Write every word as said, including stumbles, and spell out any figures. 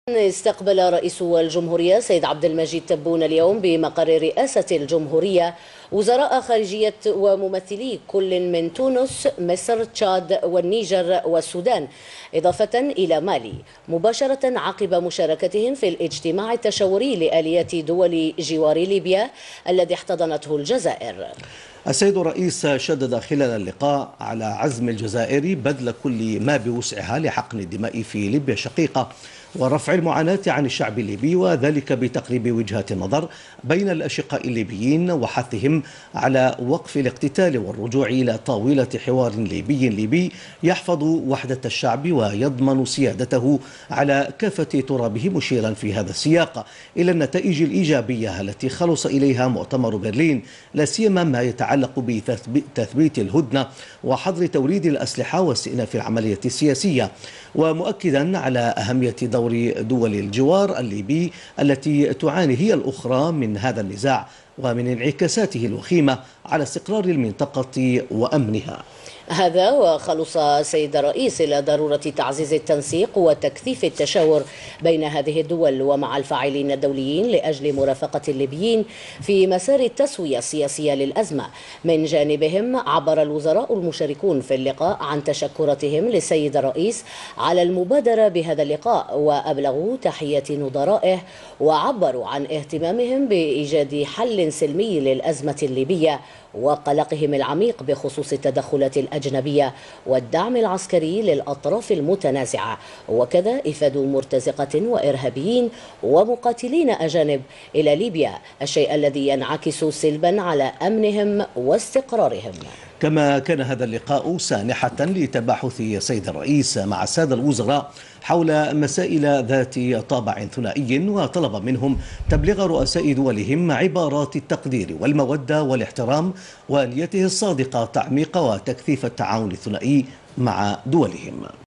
استقبل رئيس الجمهورية سيد عبد المجيد تبون اليوم بمقر رئاسة الجمهورية وزراء خارجية وممثلي كل من تونس، مصر، تشاد والنيجر والسودان، إضافة إلى مالي، مباشرة عقب مشاركتهم في الاجتماع التشاوري لآليات دول جوار ليبيا الذي احتضنته الجزائر. السيد الرئيس شدد خلال اللقاء على عزم الجزائر بذل كل ما بوسعها لحقن الدماء في ليبيا الشقيقة ورفع المعاناة عن الشعب الليبي، وذلك بتقريب وجهات النظر بين الأشقاء الليبيين وحثهم على وقف الاقتتال والرجوع إلى طاولة حوار ليبي ليبي يحفظ وحدة الشعب ويضمن سيادته على كافة ترابه، مشيرا في هذا السياق إلى النتائج الإيجابية التي خلص إليها مؤتمر برلين، لا سيما ما يتعلق بتثبيت الهدنة وحظر توريد الأسلحة واستئناف العملية السياسية، ومؤكدا على أهمية دور دول الجوار الليبي التي تعاني هي الأخرى من هذا النزاع ومن انعكاساته الوخيمة على استقرار المنطقة وأمنها. هذا وخلص سيد الرئيس إلى ضرورة تعزيز التنسيق وتكثيف التشاور بين هذه الدول ومع الفاعلين الدوليين لأجل مرافقة الليبيين في مسار التسوية السياسية للأزمة. من جانبهم عبر الوزراء المشاركون في اللقاء عن تشكراتهم للسيد الرئيس على المبادرة بهذا اللقاء، وأبلغوا تحية نظرائه وعبروا عن اهتمامهم بإيجاد حل سلمي للأزمة الليبية وقلقهم العميق بخصوص التدخلات الأجنبية والدعم العسكري للأطراف المتنازعة، وكذا إفادوا مرتزقة وإرهابيين ومقاتلين أجانب إلى ليبيا، الشيء الذي ينعكس سلبا على أمنهم واستقرارهم. كما كان هذا اللقاء سانحة لتباحث سيد الرئيس مع السادة الوزراء حول مسائل ذات طابع ثنائي، وطلب منهم تبليغ رؤساء دولهم عبارات التقدير والمودة والاحترام ونيته الصادقة تعميق وتكثيف التعاون الثنائي مع دولهم.